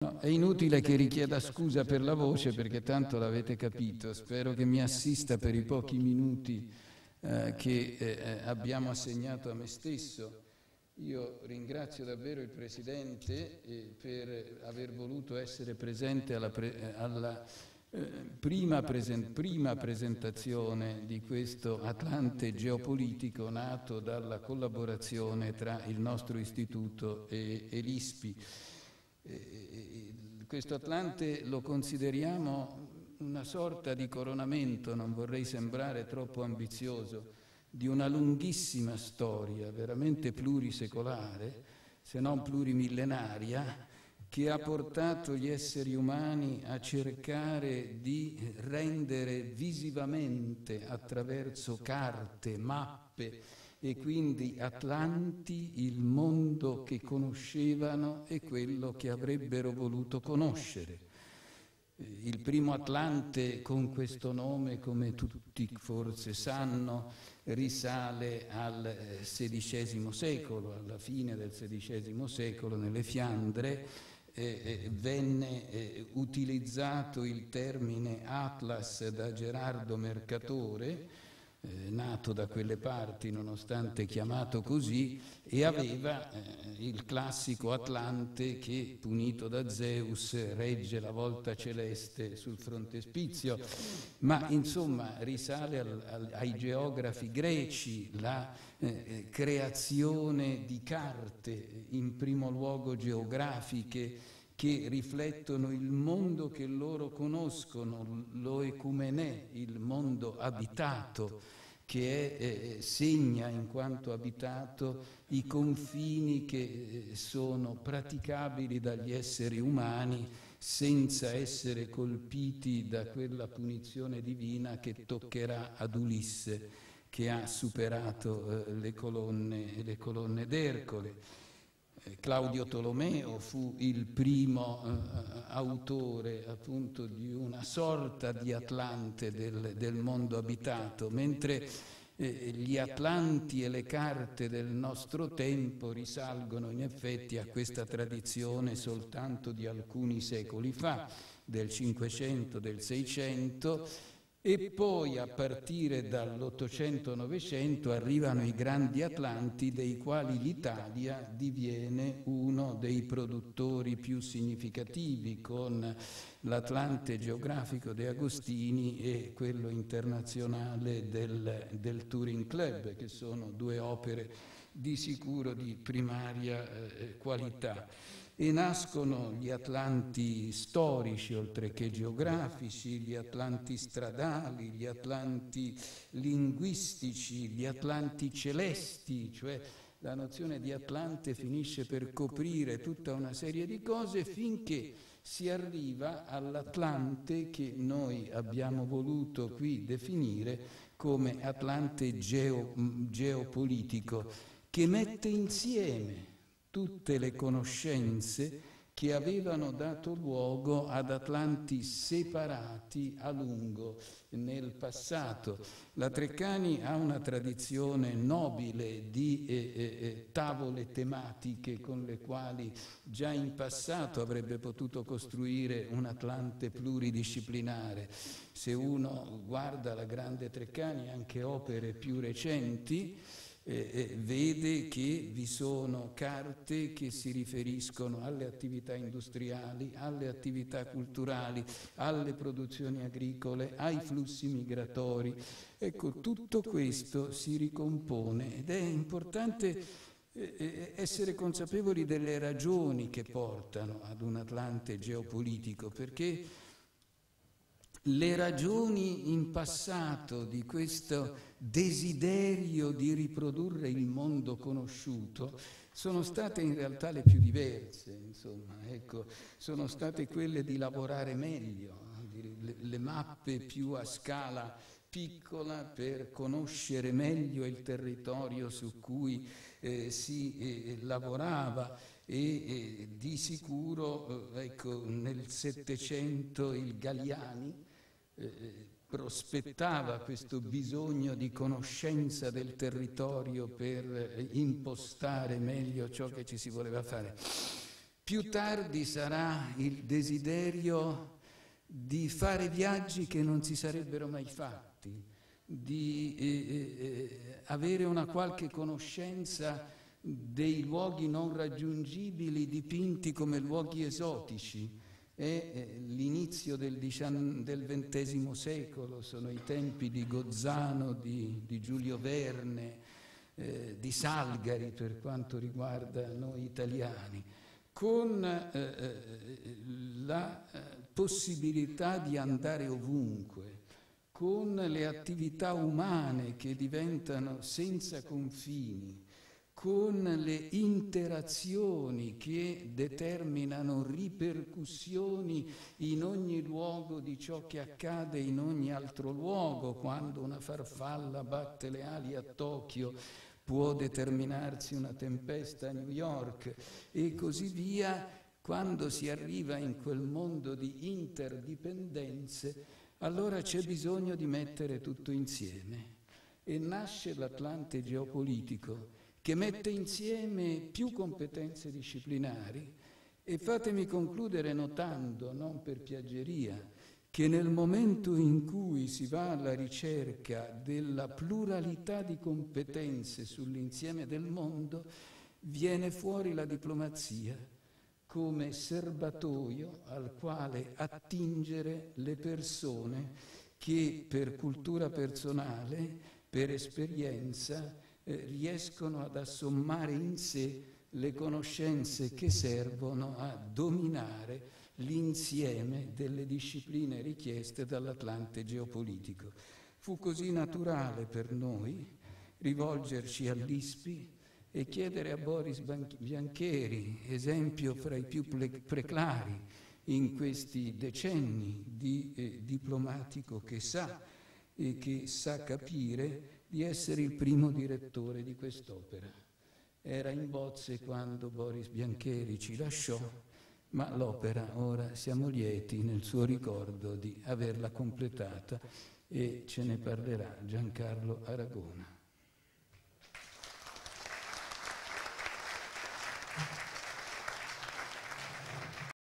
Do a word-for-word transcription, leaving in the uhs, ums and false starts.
No, è inutile che richieda scusa per la voce perché tanto l'avete capito. Spero che mi assista per i pochi minuti eh, che eh, abbiamo assegnato a me stesso. Io ringrazio davvero il Presidente eh, per aver voluto essere presente alla, pre alla eh, prima, presen prima presentazione di questo Atlante geopolitico nato dalla collaborazione tra il nostro istituto e, e l'I S P I. Eh, questo Atlante lo consideriamo una sorta di coronamento, non vorrei sembrare troppo ambizioso, di una lunghissima storia, veramente plurisecolare, se non plurimillenaria, che ha portato gli esseri umani a cercare di rendere visivamente attraverso carte, mappe, e quindi atlanti il mondo che conoscevano e quello che avrebbero voluto conoscere. Il primo Atlante con questo nome, come tutti forse sanno, risale al sedicesimo secolo, alla fine del sedicesimo secolo nelle Fiandre eh, venne eh, utilizzato il termine Atlas da Gerardo Mercatore, Eh, nato da quelle parti nonostante chiamato così, e aveva eh, il classico Atlante che, punito da Zeus, regge la volta celeste sul frontespizio, ma insomma risale al, al, ai geografi greci, la eh, creazione di carte, in primo luogo geografiche, che riflettono il mondo che loro conoscono, l'oecumenè, il mondo abitato, che è, eh, segna in quanto abitato i confini che eh, sono praticabili dagli esseri umani senza essere colpiti da quella punizione divina che toccherà ad Ulisse, che ha superato eh, le colonne, le colonne d'Ercole. Claudio Tolomeo fu il primo eh, autore appunto di una sorta di Atlante del, del mondo abitato, mentre eh, gli Atlanti e le carte del nostro tempo risalgono in effetti a questa tradizione soltanto di alcuni secoli fa, del Cinquecento, del Seicento, e poi a partire dall'Ottocento Novecento arrivano i grandi Atlanti, dei quali l'Italia diviene uno dei produttori più significativi, con l'Atlante geografico De Agostini e quello internazionale del, del Touring Club, che sono due opere di sicuro di primaria eh, qualità. E nascono gli Atlanti storici, oltre che geografici, gli Atlanti stradali, gli Atlanti linguistici, gli Atlanti celesti, cioè la nozione di Atlante finisce per coprire tutta una serie di cose finché si arriva all'Atlante che noi abbiamo voluto qui definire come Atlante geo, geopolitico, che mette insieme tutte le conoscenze che avevano dato luogo ad Atlanti separati a lungo nel passato. La Treccani ha una tradizione nobile di eh, eh, tavole tematiche con le quali già in passato avrebbe potuto costruire un Atlante pluridisciplinare. Se uno guarda la grande Treccani, anche opere più recenti, Eh, eh, vede che vi sono carte che si riferiscono alle attività industriali, alle attività culturali, alle produzioni agricole, ai flussi migratori. Ecco, tutto questo si ricompone ed è importante eh, essere consapevoli delle ragioni che portano ad un Atlante geopolitico, perché le ragioni in passato di questo desiderio di riprodurre il mondo conosciuto sono state in realtà le più diverse, insomma, ecco, sono state quelle di lavorare meglio, le, le mappe più a scala piccola per conoscere meglio il territorio su cui eh, si eh, lavorava. E, e di sicuro eh, ecco, nel Settecento il Galiani eh, prospettava questo bisogno di conoscenza del territorio per eh, impostare meglio ciò che ci si voleva fare. Più tardi sarà il desiderio di fare viaggi che non si sarebbero mai fatti, di eh, eh, avere una qualche conoscenza dei luoghi non raggiungibili dipinti come luoghi esotici. È eh, l'inizio del, del ventesimo secolo, sono i tempi di Gozzano, di, di Giulio Verne, eh, di Salgari per quanto riguarda noi italiani, con eh, la eh, possibilità di andare ovunque, con le attività umane che diventano senza confini, con le interazioni che determinano ripercussioni in ogni luogo di ciò che accade in ogni altro luogo. Quando una farfalla batte le ali a Tokyo, può determinarsi una tempesta a New York e così via. Quando si arriva in quel mondo di interdipendenze, allora c'è bisogno di mettere tutto insieme e nasce l'Atlante geopolitico, che mette insieme più competenze disciplinari. E fatemi concludere notando, non per piaggeria, che nel momento in cui si va alla ricerca della pluralità di competenze sull'insieme del mondo, viene fuori la diplomazia come serbatoio al quale attingere le persone che per cultura personale, per esperienza, eh, riescono ad assommare in sé le conoscenze che servono a dominare l'insieme delle discipline richieste dall'Atlante geopolitico. Fu così naturale per noi rivolgerci all'I S P I e chiedere a Boris Biancheri, esempio fra i più preclari in questi decenni di eh, diplomatico che sa e che sa capire, di essere il primo direttore di quest'opera. Era in bozze quando Boris Biancheri ci lasciò, ma l'opera ora siamo lieti nel suo ricordo di averla completata e ce ne parlerà Giancarlo Aragona.